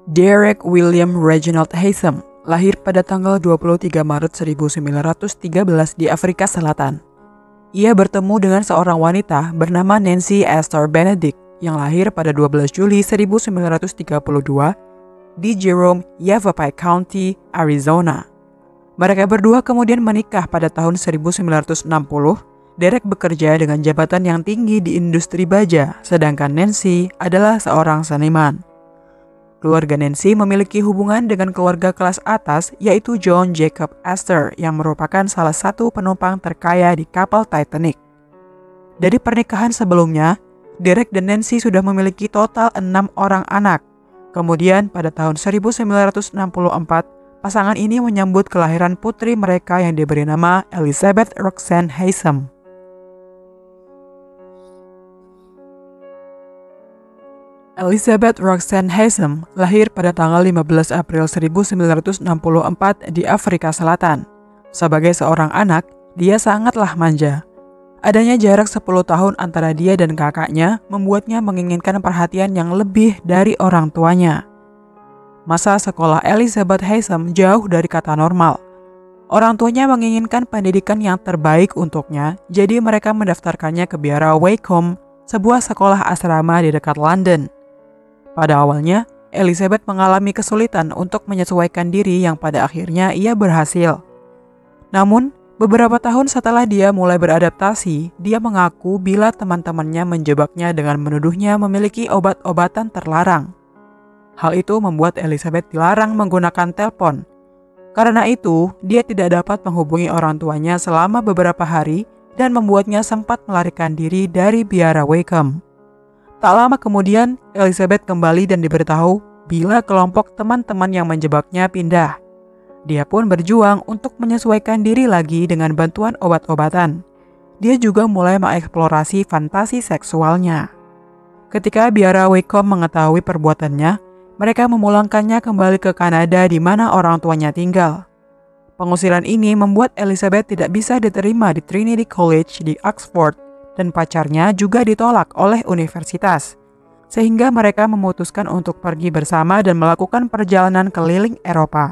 Derek William Reginald Haysom lahir pada tanggal 23 Maret 1913 di Afrika Selatan. Ia bertemu dengan seorang wanita bernama Nancy Esther Benedict yang lahir pada 12 Juli 1932 di Jerome, Yavapai County, Arizona. Mereka berdua kemudian menikah pada tahun 1960. Derek bekerja dengan jabatan yang tinggi di industri baja, sedangkan Nancy adalah seorang seniman. Keluarga Nancy memiliki hubungan dengan keluarga kelas atas, yaitu John Jacob Astor yang merupakan salah satu penumpang terkaya di kapal Titanic. Dari pernikahan sebelumnya, Derek dan Nancy sudah memiliki total 6 orang anak. Kemudian pada tahun 1964, pasangan ini menyambut kelahiran putri mereka yang diberi nama Elizabeth Roxanne Haysom. Elizabeth Roxanne Haysom lahir pada tanggal 15 April 1964 di Afrika Selatan. Sebagai seorang anak, dia sangatlah manja. Adanya jarak 10 tahun antara dia dan kakaknya membuatnya menginginkan perhatian yang lebih dari orang tuanya. Masa sekolah Elizabeth Haysom jauh dari kata normal. Orang tuanya menginginkan pendidikan yang terbaik untuknya, jadi mereka mendaftarkannya ke biara Wycombe, sebuah sekolah asrama di dekat London. Pada awalnya, Elizabeth mengalami kesulitan untuk menyesuaikan diri yang pada akhirnya ia berhasil. Namun, beberapa tahun setelah dia mulai beradaptasi, dia mengaku bila teman-temannya menjebaknya dengan menuduhnya memiliki obat-obatan terlarang. Hal itu membuat Elizabeth dilarang menggunakan telepon. Karena itu, dia tidak dapat menghubungi orang tuanya selama beberapa hari dan membuatnya sempat melarikan diri dari biara Wycombe. Tak lama kemudian, Elizabeth kembali dan diberitahu bila kelompok teman-teman yang menjebaknya pindah. Dia pun berjuang untuk menyesuaikan diri lagi dengan bantuan obat-obatan. Dia juga mulai mengeksplorasi fantasi seksualnya. Ketika biara Wycombe mengetahui perbuatannya, mereka memulangkannya kembali ke Kanada di mana orang tuanya tinggal. Pengusiran ini membuat Elizabeth tidak bisa diterima di Trinity College di Oxford, dan pacarnya juga ditolak oleh universitas, sehingga mereka memutuskan untuk pergi bersama dan melakukan perjalanan keliling Eropa.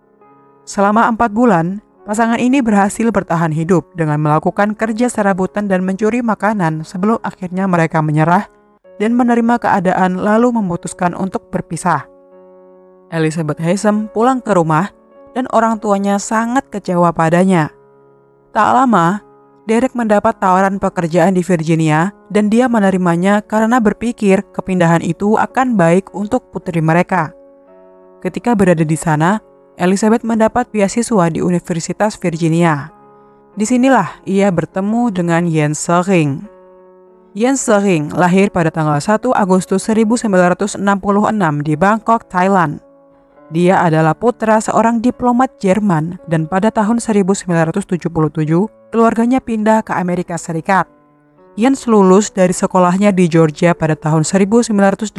Selama 4 bulan, pasangan ini berhasil bertahan hidup dengan melakukan kerja serabutan dan mencuri makanan sebelum akhirnya mereka menyerah dan menerima keadaan lalu memutuskan untuk berpisah. Elizabeth Haysom pulang ke rumah dan orang tuanya sangat kecewa padanya. Tak lama, Derek mendapat tawaran pekerjaan di Virginia dan dia menerimanya karena berpikir kepindahan itu akan baik untuk putri mereka. Ketika berada di sana, Elizabeth mendapat beasiswa di Universitas Virginia. Disinilah ia bertemu dengan Jens Sering. Jens Sering lahir pada tanggal 1 Agustus 1966 di Bangkok, Thailand. Dia adalah putra seorang diplomat Jerman dan pada tahun 1977 keluarganya pindah ke Amerika Serikat. Jens lulus dari sekolahnya di Georgia pada tahun 1984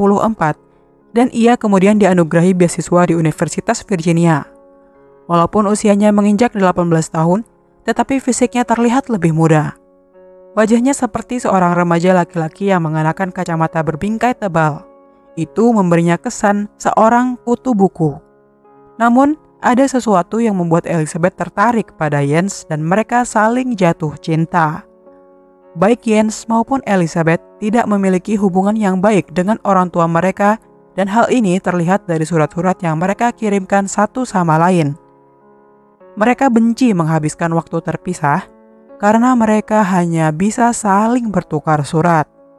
dan ia kemudian dianugerahi beasiswa di Universitas Virginia. Walaupun usianya menginjak 18 tahun, tetapi fisiknya terlihat lebih muda. Wajahnya seperti seorang remaja laki-laki yang mengenakan kacamata berbingkai tebal. Itu memberinya kesan seorang kutu buku. Namun, ada sesuatu yang membuat Elizabeth tertarik pada Jens dan mereka saling jatuh cinta. Baik Jens maupun Elizabeth tidak memiliki hubungan yang baik dengan orang tua mereka dan hal ini terlihat dari surat-surat yang mereka kirimkan satu sama lain. Mereka benci menghabiskan waktu terpisah karena mereka hanya bisa saling bertukar surat.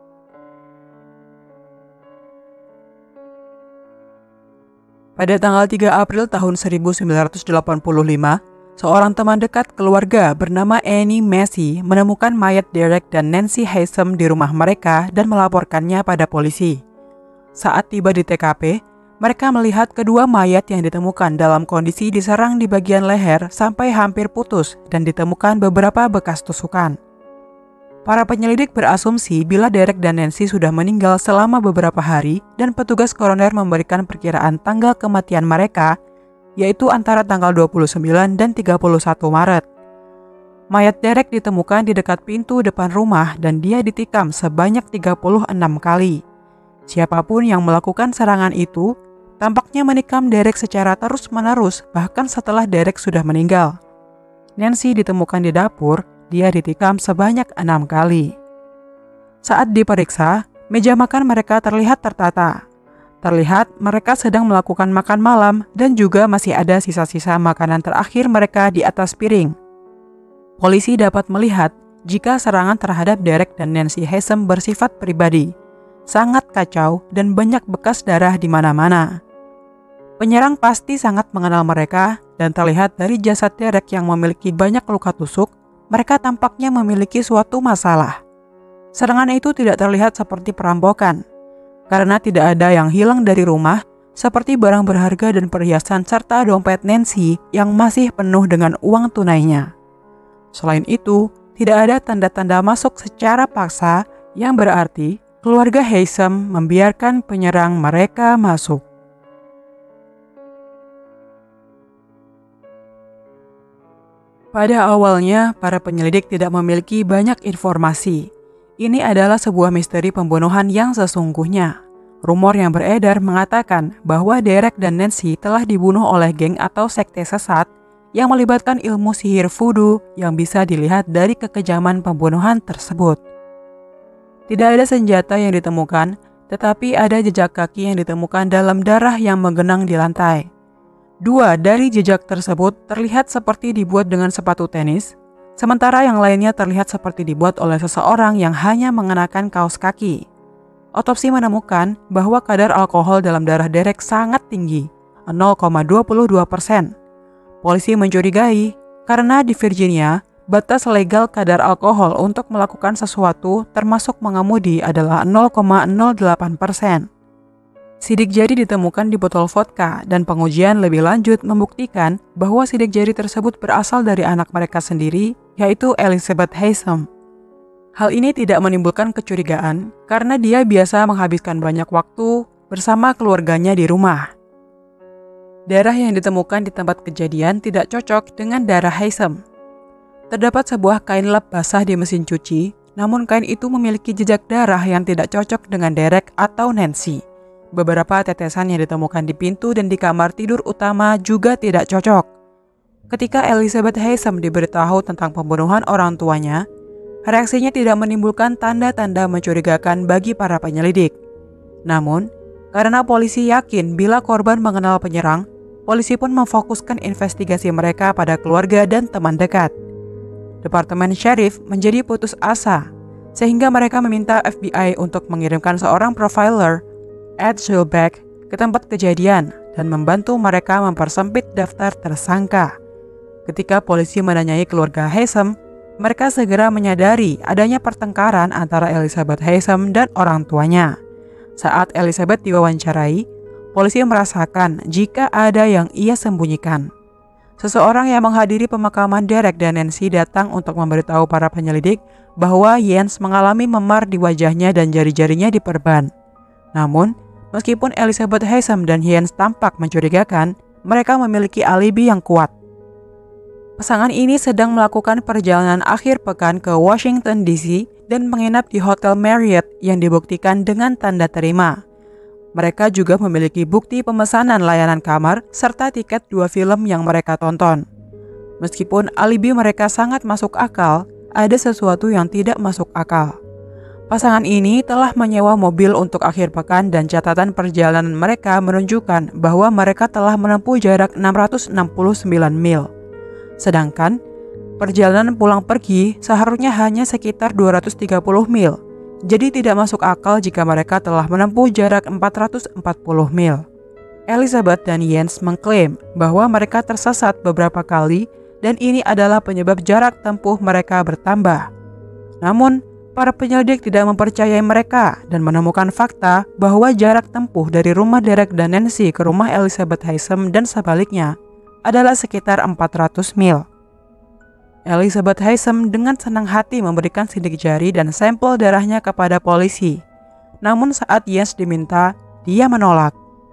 Pada tanggal 3 April tahun 1985, seorang teman dekat keluarga bernama Annie Massey menemukan mayat Derek dan Nancy Haysom di rumah mereka dan melaporkannya pada polisi. Saat tiba di TKP, mereka melihat kedua mayat yang ditemukan dalam kondisi diserang di bagian leher sampai hampir putus dan ditemukan beberapa bekas tusukan. Para penyelidik berasumsi bila Derek dan Nancy sudah meninggal selama beberapa hari dan petugas koroner memberikan perkiraan tanggal kematian mereka, yaitu antara tanggal 29 dan 31 Maret. Mayat Derek ditemukan di dekat pintu depan rumah dan dia ditikam sebanyak 36 kali. Siapapun yang melakukan serangan itu tampaknya menikam Derek secara terus-menerus bahkan setelah Derek sudah meninggal. Nancy ditemukan di dapur, dia ditikam sebanyak 6 kali. Saat diperiksa, meja makan mereka terlihat tertata. Terlihat mereka sedang melakukan makan malam dan juga masih ada sisa-sisa makanan terakhir mereka di atas piring. Polisi dapat melihat jika serangan terhadap Derek dan Nancy Hasem bersifat pribadi, sangat kacau dan banyak bekas darah di mana-mana. Penyerang pasti sangat mengenal mereka dan terlihat dari jasad Derek yang memiliki banyak luka tusuk, mereka tampaknya memiliki suatu masalah. Serangan itu tidak terlihat seperti perampokan, karena tidak ada yang hilang dari rumah, seperti barang berharga dan perhiasan serta dompet Nancy yang masih penuh dengan uang tunainya. Selain itu, tidak ada tanda-tanda masuk secara paksa yang berarti keluarga Hasem membiarkan penyerang mereka masuk. Pada awalnya, para penyelidik tidak memiliki banyak informasi. Ini adalah sebuah misteri pembunuhan yang sesungguhnya. Rumor yang beredar mengatakan bahwa Derek dan Nancy telah dibunuh oleh geng atau sekte sesat yang melibatkan ilmu sihir voodoo yang bisa dilihat dari kekejaman pembunuhan tersebut. Tidak ada senjata yang ditemukan, tetapi ada jejak kaki yang ditemukan dalam darah yang menggenang di lantai. 2 dari jejak tersebut terlihat seperti dibuat dengan sepatu tenis, sementara yang lainnya terlihat seperti dibuat oleh seseorang yang hanya mengenakan kaos kaki. Otopsi menemukan bahwa kadar alkohol dalam darah Derek sangat tinggi, 0,22%. Polisi mencurigai karena di Virginia, batas legal kadar alkohol untuk melakukan sesuatu termasuk mengemudi adalah 0,08%. Sidik jari ditemukan di botol vodka dan pengujian lebih lanjut membuktikan bahwa sidik jari tersebut berasal dari anak mereka sendiri, yaitu Elizabeth Hasem. Hal ini tidak menimbulkan kecurigaan karena dia biasa menghabiskan banyak waktu bersama keluarganya di rumah. Darah yang ditemukan di tempat kejadian tidak cocok dengan darah Hasem. Terdapat sebuah kain lap basah di mesin cuci, namun kain itu memiliki jejak darah yang tidak cocok dengan Derek atau Nancy. Beberapa tetesan yang ditemukan di pintu dan di kamar tidur utama juga tidak cocok. Ketika Elizabeth Hasem diberitahu tentang pembunuhan orang tuanya, reaksinya tidak menimbulkan tanda-tanda mencurigakan bagi para penyelidik. Namun, karena polisi yakin bila korban mengenal penyerang, polisi pun memfokuskan investigasi mereka pada keluarga dan teman dekat. Departemen Sheriff menjadi putus asa, sehingga mereka meminta FBI untuk mengirimkan seorang profiler, Ed Schulbeck, ke tempat kejadian dan membantu mereka mempersempit daftar tersangka. Ketika polisi menanyai keluarga Hasem, mereka segera menyadari adanya pertengkaran antara Elizabeth Hasem dan orang tuanya. Saat Elizabeth diwawancarai, polisi merasakan jika ada yang ia sembunyikan. Seseorang yang menghadiri pemakaman Derek dan Nancy datang untuk memberitahu para penyelidik bahwa Jens mengalami memar di wajahnya dan jari-jarinya diperban. Namun, meskipun Elizabeth Hasem dan Jens tampak mencurigakan, mereka memiliki alibi yang kuat. Pasangan ini sedang melakukan perjalanan akhir pekan ke Washington DC dan menginap di Hotel Marriott yang dibuktikan dengan tanda terima. Mereka juga memiliki bukti pemesanan layanan kamar serta tiket 2 film yang mereka tonton. Meskipun alibi mereka sangat masuk akal, ada sesuatu yang tidak masuk akal. Pasangan ini telah menyewa mobil untuk akhir pekan dan catatan perjalanan mereka menunjukkan bahwa mereka telah menempuh jarak 669 mil. Sedangkan, perjalanan pulang pergi seharusnya hanya sekitar 230 mil. Jadi tidak masuk akal jika mereka telah menempuh jarak 440 mil. Elizabeth dan Jens mengklaim bahwa mereka tersesat beberapa kali dan ini adalah penyebab jarak tempuh mereka bertambah. Namun, para penyelidik tidak mempercayai mereka dan menemukan fakta bahwa jarak tempuh dari rumah Derek dan Nancy ke rumah Elizabeth Hasem dan sebaliknya adalah sekitar 400 mil. Elizabeth Hasem dengan senang hati memberikan sidik jari dan sampel darahnya kepada polisi. Namun saat Jens diminta, dia menolak.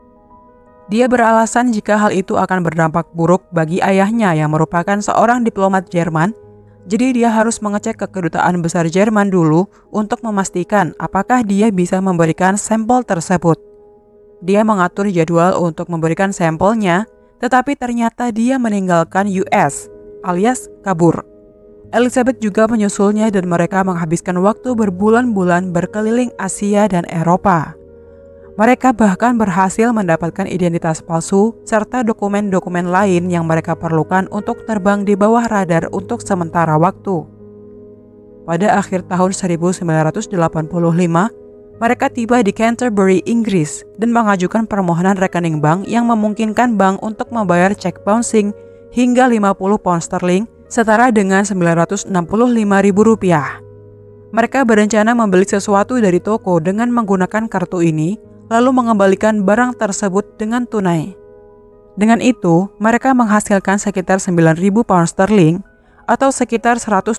Dia beralasan jika hal itu akan berdampak buruk bagi ayahnya yang merupakan seorang diplomat Jerman. Jadi dia harus mengecek ke kedutaan besar Jerman dulu untuk memastikan apakah dia bisa memberikan sampel tersebut. Dia mengatur jadwal untuk memberikan sampelnya, tetapi ternyata dia meninggalkan US alias kabur. Elizabeth juga menyusulnya dan mereka menghabiskan waktu berbulan-bulan berkeliling Asia dan Eropa. Mereka bahkan berhasil mendapatkan identitas palsu serta dokumen-dokumen lain yang mereka perlukan untuk terbang di bawah radar untuk sementara waktu. Pada akhir tahun 1985, mereka tiba di Canterbury, Inggris dan mengajukan permohonan rekening bank yang memungkinkan bank untuk membayar cek bouncing hingga 50 pound sterling setara dengan Rp965.000. Mereka berencana membeli sesuatu dari toko dengan menggunakan kartu ini, lalu mengembalikan barang tersebut dengan tunai. Dengan itu, mereka menghasilkan sekitar 9.000 pound sterling atau sekitar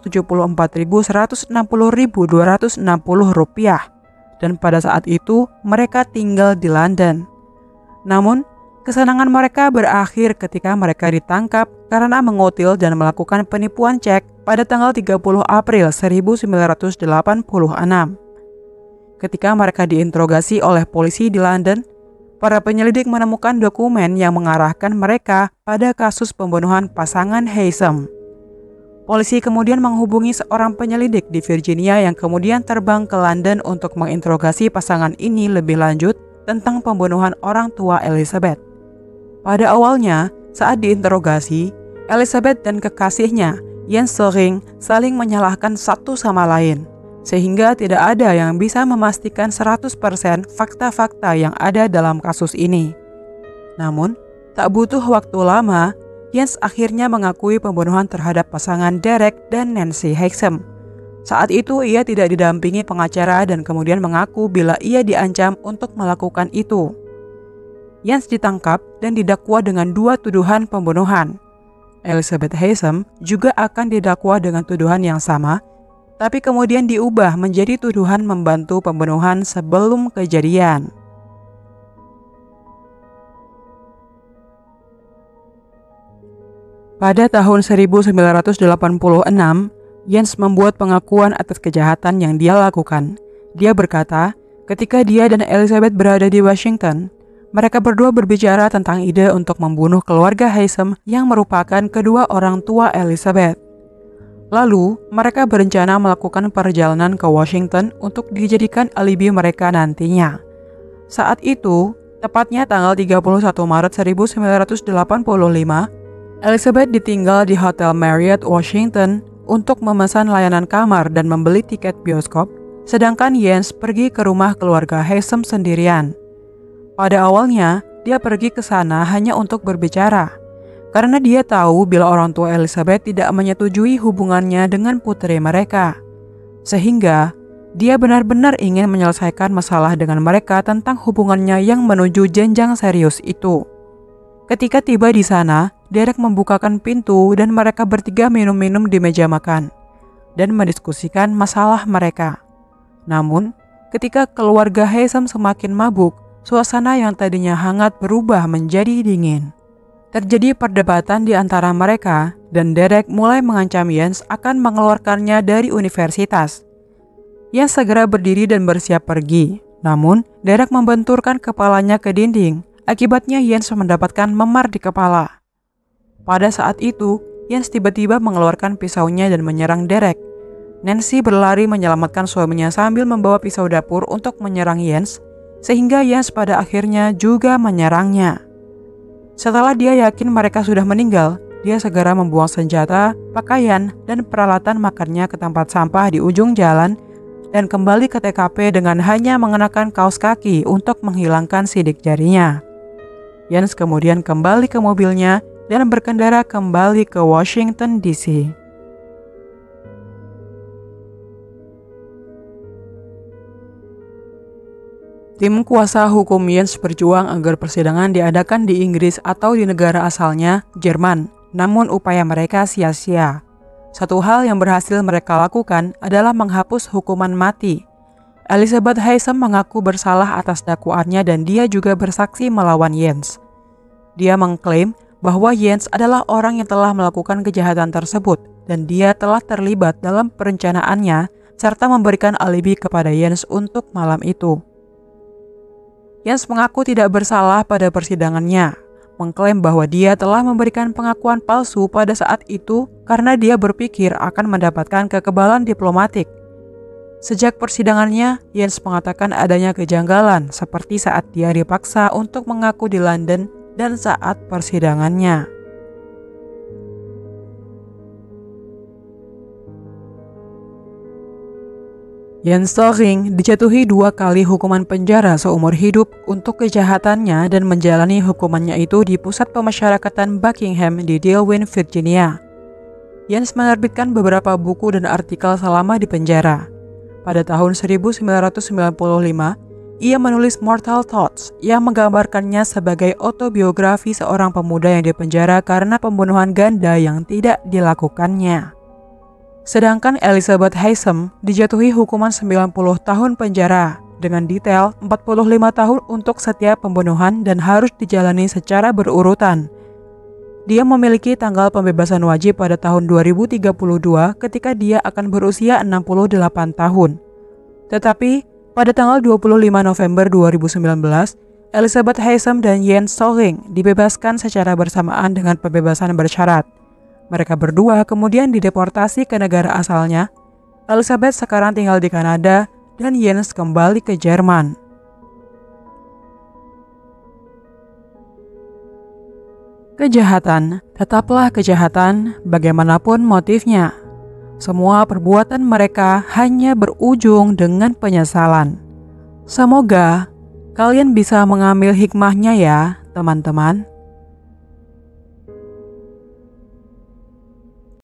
Rp174.160.260 dan pada saat itu mereka tinggal di London. Namun, kesenangan mereka berakhir ketika mereka ditangkap karena mengutil dan melakukan penipuan cek pada tanggal 30 April 1986. Ketika mereka diinterogasi oleh polisi di London, para penyelidik menemukan dokumen yang mengarahkan mereka pada kasus pembunuhan pasangan Haysom. Polisi kemudian menghubungi seorang penyelidik di Virginia yang kemudian terbang ke London untuk menginterogasi pasangan ini lebih lanjut tentang pembunuhan orang tua Elizabeth. Pada awalnya, saat diinterogasi, Elizabeth dan kekasihnya, Jens Söring, saling menyalahkan satu sama lain, sehingga tidak ada yang bisa memastikan 100% fakta-fakta yang ada dalam kasus ini. Namun, tak butuh waktu lama, Jens akhirnya mengakui pembunuhan terhadap pasangan Derek dan Nancy Haysom. Saat itu ia tidak didampingi pengacara dan kemudian mengaku bila ia diancam untuk melakukan itu. Jens ditangkap dan didakwa dengan 2 tuduhan pembunuhan. Elizabeth Haysom juga akan didakwa dengan tuduhan yang sama, tapi kemudian diubah menjadi tuduhan membantu pembunuhan sebelum kejadian. Pada tahun 1986, Jens membuat pengakuan atas kejahatan yang dia lakukan. Dia berkata, ketika dia dan Elizabeth berada di Washington, mereka berdua berbicara tentang ide untuk membunuh keluarga Haysom yang merupakan kedua orang tua Elizabeth. Lalu, mereka berencana melakukan perjalanan ke Washington untuk dijadikan alibi mereka nantinya. Saat itu, tepatnya tanggal 31 Maret 1985, Elizabeth ditinggal di Hotel Marriott, Washington untuk memesan layanan kamar dan membeli tiket bioskop, sedangkan Jens pergi ke rumah keluarga Haysom sendirian. Pada awalnya, dia pergi ke sana hanya untuk berbicara, karena dia tahu bila orang tua Elizabeth tidak menyetujui hubungannya dengan putri mereka. Sehingga, dia benar-benar ingin menyelesaikan masalah dengan mereka tentang hubungannya yang menuju jenjang serius itu. Ketika tiba di sana, Derek membukakan pintu dan mereka bertiga minum-minum di meja makan dan mendiskusikan masalah mereka. Namun, ketika keluarga Haysom semakin mabuk, suasana yang tadinya hangat berubah menjadi dingin. Terjadi perdebatan di antara mereka dan Derek mulai mengancam Jens akan mengeluarkannya dari universitas. Jens segera berdiri dan bersiap pergi. Namun, Derek membenturkan kepalanya ke dinding. Akibatnya Jens mendapatkan memar di kepala. Pada saat itu, Jens tiba-tiba mengeluarkan pisaunya dan menyerang Derek. Nancy berlari menyelamatkan suaminya sambil membawa pisau dapur untuk menyerang Jens, sehingga Jens pada akhirnya juga menyerangnya. Setelah dia yakin mereka sudah meninggal, dia segera membuang senjata, pakaian, dan peralatan makannya ke tempat sampah di ujung jalan dan kembali ke TKP dengan hanya mengenakan kaos kaki untuk menghilangkan sidik jarinya. Jens kemudian kembali ke mobilnya dan berkendara kembali ke Washington DC. Tim kuasa hukum Jens berjuang agar persidangan diadakan di Inggris atau di negara asalnya, Jerman, namun upaya mereka sia-sia. Satu hal yang berhasil mereka lakukan adalah menghapus hukuman mati. Elizabeth Haysom mengaku bersalah atas dakwaannya dan dia juga bersaksi melawan Jens. Dia mengklaim bahwa Jens adalah orang yang telah melakukan kejahatan tersebut dan dia telah terlibat dalam perencanaannya serta memberikan alibi kepada Jens untuk malam itu. Jens mengaku tidak bersalah pada persidangannya, mengklaim bahwa dia telah memberikan pengakuan palsu pada saat itu karena dia berpikir akan mendapatkan kekebalan diplomatik. Sejak persidangannya, Jens mengatakan adanya kejanggalan seperti saat dia dipaksa untuk mengaku di London dan saat persidangannya. Jens Stolring dijatuhi 2 kali hukuman penjara seumur hidup untuk kejahatannya dan menjalani hukumannya itu di pusat pemasyarakatan Buckingham di Dillwyn, Virginia. Jens menerbitkan beberapa buku dan artikel selama di penjara. Pada tahun 1995, ia menulis Mortal Thoughts yang menggambarkannya sebagai autobiografi seorang pemuda yang dipenjara karena pembunuhan ganda yang tidak dilakukannya. Sedangkan Elizabeth Haysom dijatuhi hukuman 90 tahun penjara dengan detail 45 tahun untuk setiap pembunuhan dan harus dijalani secara berurutan. Dia memiliki tanggal pembebasan wajib pada tahun 2032 ketika dia akan berusia 68 tahun. Tetapi pada tanggal 25 November 2019, Elizabeth Haysom dan Jens Stolring dibebaskan secara bersamaan dengan pembebasan bersyarat. Mereka berdua kemudian dideportasi ke negara asalnya. Elizabeth sekarang tinggal di Kanada dan Jens kembali ke Jerman. Kejahatan tetaplah kejahatan bagaimanapun motifnya. Semua perbuatan mereka hanya berujung dengan penyesalan. Semoga kalian bisa mengambil hikmahnya ya, teman-teman.